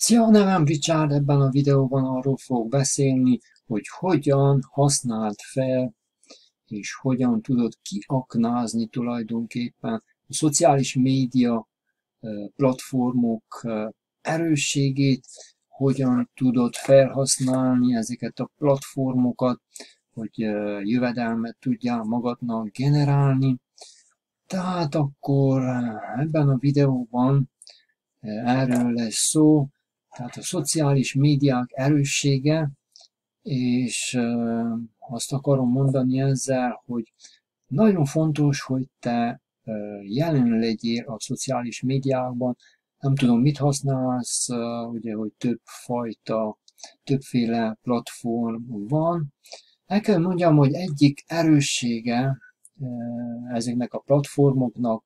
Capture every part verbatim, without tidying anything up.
Szia, nevem Richard, ebben a videóban arról fogok beszélni, hogy hogyan használd fel, és hogyan tudod kiaknázni tulajdonképpen a szociális média platformok erősségét, hogyan tudod felhasználni ezeket a platformokat, hogy jövedelmet tudjál magadnak generálni. Tehát akkor ebben a videóban erről lesz szó, tehát a szociális médiák erőssége, és azt akarom mondani ezzel, hogy nagyon fontos, hogy te jelen legyél a szociális médiákban. Nem tudom, mit használsz, ugye, hogy több fajta, többféle platform van. El kell mondjam, hogy egyik erőssége ezeknek a platformoknak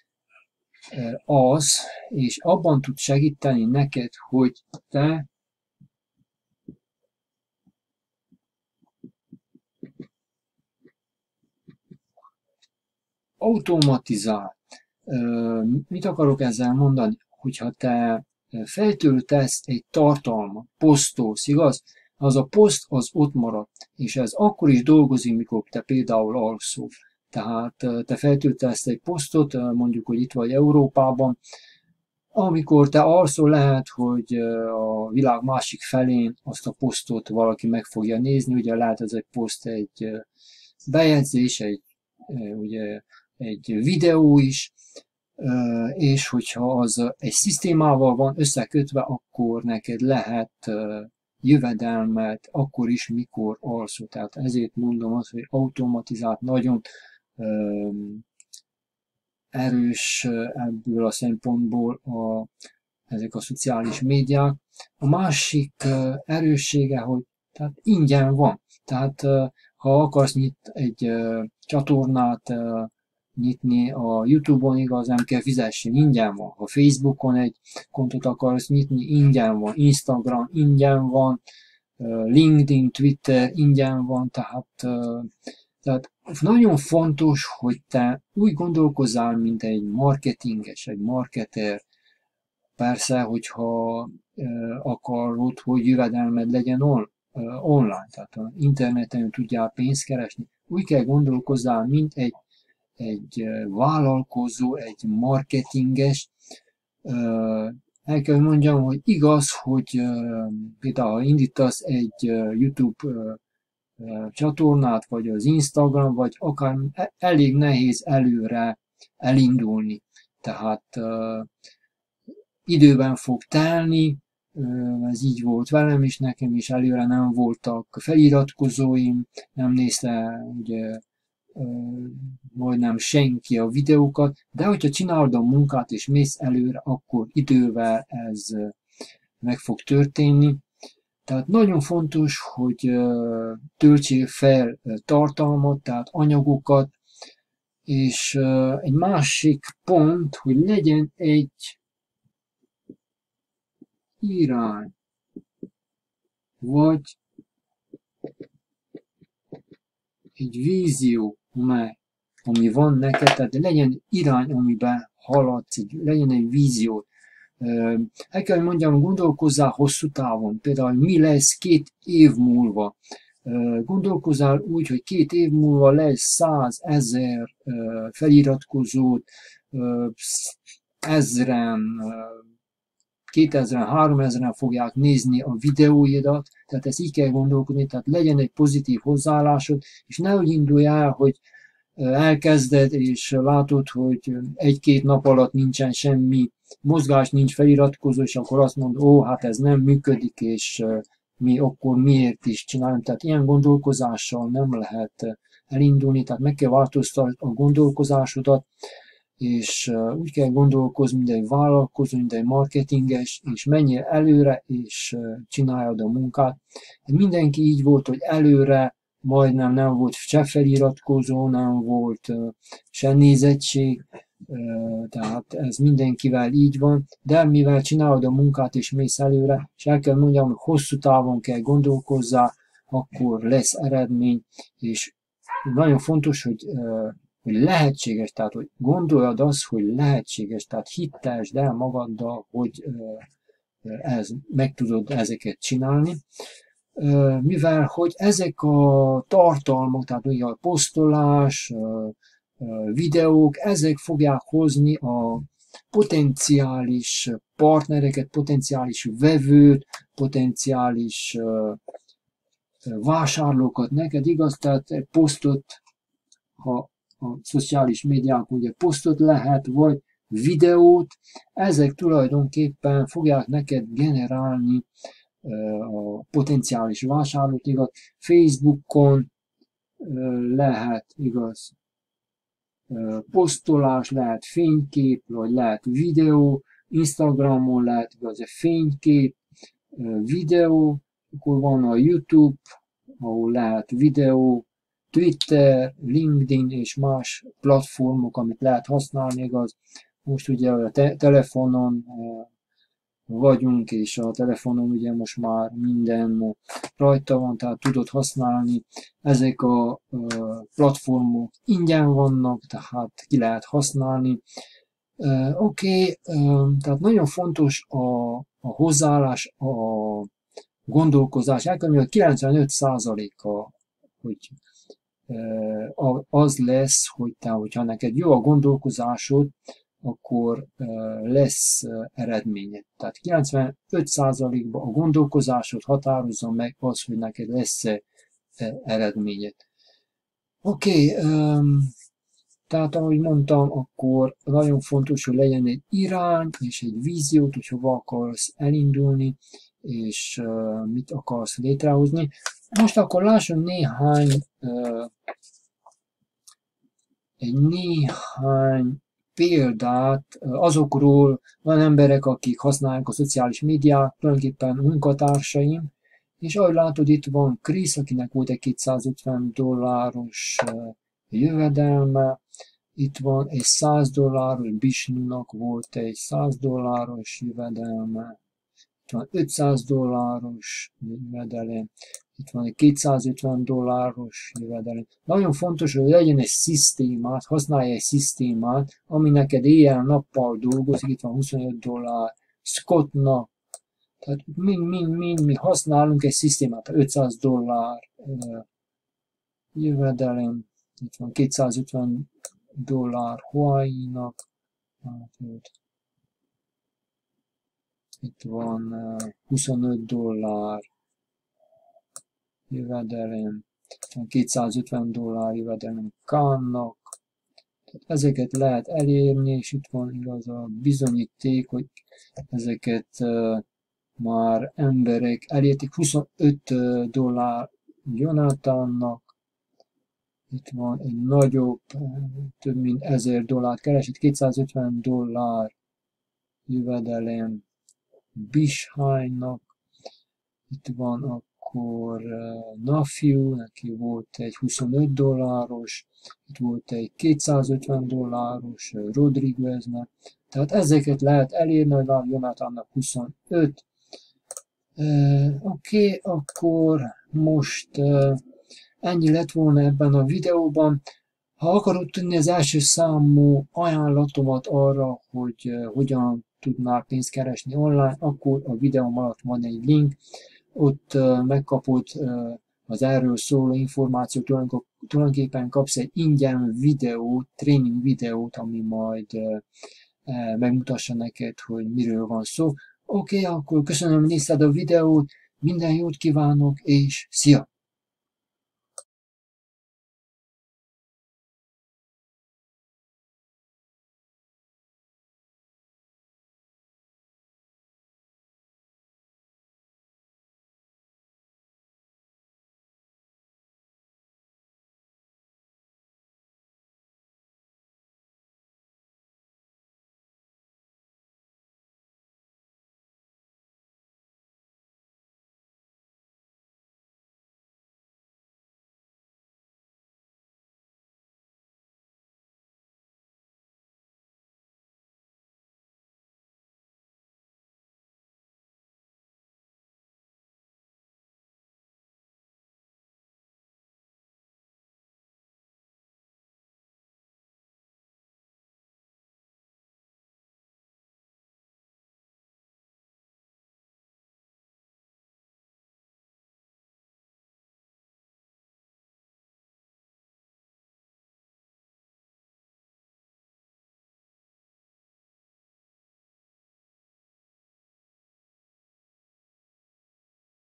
az, és abban tud segíteni neked, hogy te automatizál. Mit akarok ezzel mondani? Hogyha te feltöltesz egy tartalmat, posztolsz, igaz? Az a poszt az ott marad, és ez akkor is dolgozik, mikor te például alszol. Tehát te feltöltesz egy posztot, mondjuk, hogy itt vagy Európában, amikor te alszol, lehet, hogy a világ másik felén azt a posztot valaki meg fogja nézni, ugye lehet ez egy poszt, egy bejegyzés, egy, ugye, egy videó is, és hogyha az egy szisztémával van összekötve, akkor neked lehet jövedelmet akkor is, mikor alszol. Tehát ezért mondom azt, hogy automatizált nagyon erős ebből a szempontból a, ezek a szociális médiák. A másik erőssége, hogy tehát ingyen van. Tehát ha akarsz nyit egy csatornát nyitni a YouTube-on, igaz, nem kell fizessen, ingyen van. Ha Facebookon egy kontot akarsz nyitni, ingyen van. Instagram ingyen van. LinkedIn, Twitter ingyen van. Tehát Tehát nagyon fontos, hogy te úgy gondolkozzál, mint egy marketinges, egy marketer. Persze, hogyha akarod, hogy jövedelmed legyen on, online, tehát az interneten tudjál pénzt keresni, úgy kell gondolkozzál, mint egy, egy vállalkozó, egy marketinges. El kell mondjam, hogy igaz, hogy például ha indítasz egy YouTube csatornát, vagy az Instagram, vagy akár elég nehéz előre elindulni. Tehát uh, időben fog telni, uh, ez így volt velem is, nekem is előre nem voltak feliratkozóim, nem nézte ugye uh, majdnem senki a videókat, de hogyha csinálod a munkát és mész előre, akkor idővel ez uh, meg fog történni. Tehát nagyon fontos, hogy töltsél fel tartalmat, tehát anyagokat, és egy másik pont, hogy legyen egy irány, vagy egy vízió, amely, ami van neked, tehát legyen irány, amiben haladsz, legyen egy vízió. El kell, hogy mondjam, gondolkozzál hosszú távon, például mi lesz két év múlva. Gondolkozzál úgy, hogy két év múlva lesz száz ezer feliratkozót, ezren, kétezren, háromezren fogják nézni a videóidat, tehát ezt így kell gondolkodni, tehát legyen egy pozitív hozzáállásod, és nehogy indulj el, hogy elkezded, és látod, hogy egy-két nap alatt nincsen semmi mozgás, nincs feliratkozó, és akkor azt mondod, ó, hát ez nem működik, és mi akkor miért is csinálunk. Tehát ilyen gondolkozással nem lehet elindulni, tehát meg kell változtatni a gondolkozásodat, és úgy kell gondolkozni, mint egy vállalkozó, mint egy marketinges, és menjél előre, és csináljad a munkát. Mindenki így volt, hogy előre majdnem nem volt se feliratkozó, nem volt se nézettség, tehát ez mindenkivel így van, de mivel csinálod a munkát és mész előre, és el kell mondjam, hogy hosszú távon kell gondolkozzál, akkor lesz eredmény, és nagyon fontos, hogy, hogy lehetséges, tehát hogy gondoljad azt, hogy lehetséges, tehát hittesd el magaddal, hogy ez, meg tudod ezeket csinálni, mivel hogy ezek a tartalmak, tehát ugye a posztolás, videók, ezek fogják hozni a potenciális partnereket, potenciális vevőt, potenciális vásárlókat neked, igaz? Tehát egy posztot, ha a szociális médiák ugye posztot lehet, vagy videót, ezek tulajdonképpen fogják neked generálni a potenciális vásárlót, igaz? Facebookon lehet, igaz, posztolás, lehet fénykép, vagy lehet videó, Instagramon lehet, igaz, fénykép, videó, akkor van a YouTube, ahol lehet videó, Twitter, LinkedIn és más platformok, amit lehet használni, igaz. Most ugye a te telefonon vagyunk, és a telefonon ugye most már minden rajta van, tehát tudod használni. Ezek a platformok ingyen vannak, tehát ki lehet használni. Oké, okay, tehát nagyon fontos a, a hozzáállás, a gondolkozás, elkülönben a kilencvenöt százaléka, hogy az lesz, hogy te, hogyha neked jó a gondolkozásod, akkor lesz eredményed. Tehát kilencvenöt százalékban a gondolkozásod határozza meg az, hogy neked lesz-e eredményed. Oké, okay, tehát ahogy mondtam, akkor nagyon fontos, hogy legyen egy irány és egy víziót, hogy hova akarsz elindulni, és mit akarsz létrehozni. Most akkor lássunk néhány egy néhány példát azokról, van emberek, akik használják a szociális médiát, tulajdonképpen munkatársaim, és ahogy látod, itt van Krisz, akinek volt egy kétszázötven dolláros jövedelme, itt van egy száz dolláros, Bisnunak volt egy száz dolláros jövedelme, itt van ötszáz dolláros jövedelem, itt van egy kétszázötven dolláros jövedelem. Nagyon fontos, hogy legyen egy szisztémát, használj egy szisztémát, ami neked éjjel-nappal dolgozik, itt van huszonöt dollár, Scottnak, tehát mind, mind, mind mi használunk egy szisztémát, ötszáz dollár jövedelem, itt van kétszázötven dollár Hawaii-nak, itt van huszonöt dollár jövedelem, kétszázötven dollár jövedelem Kánnak. Ezeket lehet elérni, és itt van igaz a bizonyíték, hogy ezeket uh, már emberek elérték. huszonöt dollár Jonathannak, itt van egy nagyobb, több mint ezer dollárt keresett, kétszázötven dollár jövedelem Bishánynak, itt van akkor uh, Nafiu, neki volt egy huszonöt dolláros, itt volt egy kétszázötven dolláros uh, Rodrigueznek, tehát ezeket lehet elérni, hogy van Jonathannak huszonöt. Uh, Oké, okay, akkor most uh, ennyi lett volna ebben a videóban. Ha akarod tudni az első számú ajánlatomat arra, hogy uh, hogyan tudnál pénzt keresni online, akkor a videóm alatt van egy link, ott uh, megkapod uh, az erről szóló információt, tulajdonképpen kapsz egy ingyen videót, tréning videót, ami majd uh, uh, megmutassa neked, hogy miről van szó. Oké, okay, akkor köszönöm, hogy nézted a videót, minden jót kívánok, és szia!